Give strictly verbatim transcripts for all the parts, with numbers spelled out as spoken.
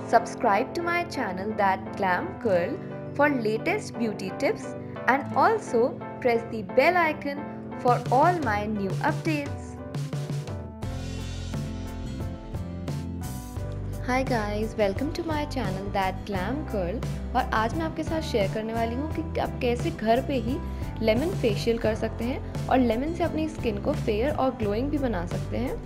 Subscribe to my channel That Glam Girl for latest beauty tips and also press the bell icon for all my new updates. Hi guys, welcome to my channel That Glam Girl और आज मैं आपके साथ share करने वाली हूँ कि आप कैसे घर पे ही लेमन फेशियल कर सकते हैं और लेमन से अपनी स्किन को फेयर और ग्लोइंग भी बना सकते हैं।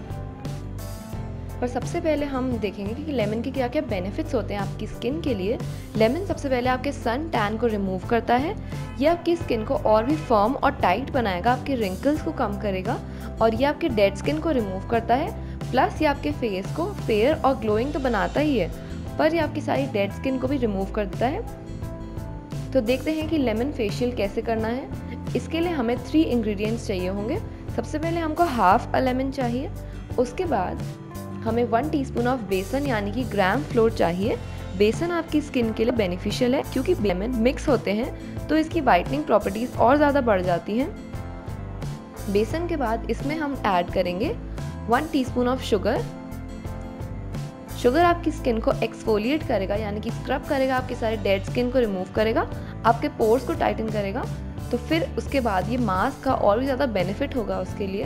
पर सबसे पहले हम देखेंगे कि लेमन के क्या क्या बेनिफिट्स होते हैं आपकी स्किन के लिए। लेमन सबसे पहले आपके सन टैन को रिमूव करता है। ये आपकी स्किन को और भी फर्म और टाइट बनाएगा, आपके रिंकल्स को कम करेगा और ये आपके डेड स्किन को रिमूव करता है। प्लस ये आपके फेस को फेयर और ग्लोइंग तो बनाता ही है, पर ये आपकी सारी डेड स्किन को भी रिमूव कर देता है। तो देखते हैं कि लेमन फेशियल कैसे करना है। इसके लिए हमें थ्री इंग्रेडिएंट्स चाहिए होंगे। सबसे पहले हमको हाफ अ लेमन चाहिए। उसके बाद हमें वन टीस्पून ऑफ बेसन यानी कि ग्राम फ्लोर चाहिए। बेसन आपकी स्किन के लिए बेनिफिशियल है क्योंकि लेमन मिक्स होते हैं तो इसकी वाइटनिंग प्रॉपर्टीज और ज़्यादा बढ़ जाती हैं। बेसन के बाद इसमें हम ऐड करेंगे one teaspoon of sugar. Sugar आपकी स्किन को एक्सफोलिएट करेगा यानी कि स्क्रब करेगा, आपकी सारे डेड स्किन को रिमूव करेगा, आपके पोर्स को टाइटन करेगा। तो फिर उसके बाद ये मास्क का और भी ज़्यादा बेनिफिट होगा उसके लिए।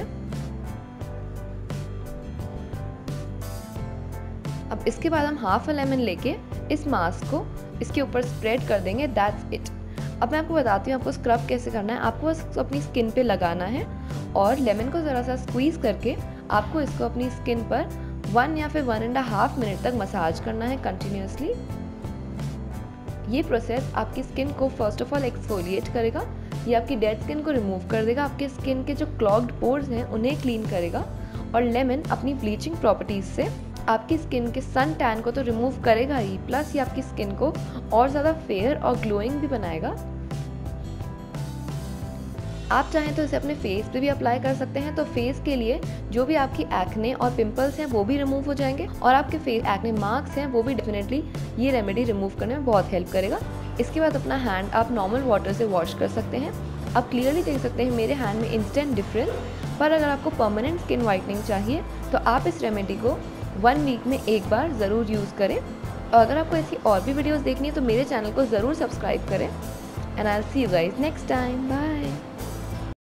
अब इसके बाद हम हाफ अ लेमन लेके इस मास्क को इसके ऊपर स्प्रेड कर देंगे। That's it. अब मैं आपको बताती हूँ आपको स्क्रब कैसे करना है। आपको बस अपनी स्किन पे लगाना है और लेमन को ज़रा सा स्क्वीज़ करके आपको इसको अपनी स्किन पर वन या फिर वन एंड हाफ मिनट तक मसाज करना है कंटिन्यूसली। ये प्रोसेस आपकी स्किन को फर्स्ट ऑफ ऑल एक्सफोलिएट करेगा, ये आपकी डेड स्किन को रिमूव कर देगा, आपके स्किन के जो क्लॉग्ड पोर्स हैं उन्हें क्लीन करेगा और लेमन अपनी ब्लीचिंग प्रॉपर्टीज से आपकी स्किन के सन टैन को तो रिमूव करेगा ही, प्लस ये आपकी स्किन को और ज़्यादा फेयर और ग्लोइंग भी बनाएगा। आप चाहें तो इसे अपने फेस पे भी अप्लाई कर सकते हैं। तो फेस के लिए जो भी आपकी एक्ने और पिंपल्स हैं वो भी रिमूव हो जाएंगे और आपके फेस एक्ने मार्क्स हैं वो भी डेफिनेटली ये रेमेडी रिमूव करने में बहुत हेल्प करेगा। इसके बाद अपना हैंड आप नॉर्मल वाटर से वॉश कर सकते हैं। आप क्लियरली देख सकते हैं मेरे हैंड में इंस्टेंट डिफरेंस। पर अगर आपको परमानेंट स्किन वाइटनिंग चाहिए तो आप इस रेमेडी को वन वीक में एक बार ज़रूर यूज़ करें। और अगर आपको ऐसी और भी वीडियोज़ देखनी है तो मेरे चैनल को ज़रूर सब्सक्राइब करें। And I will see you guys next time. Bye.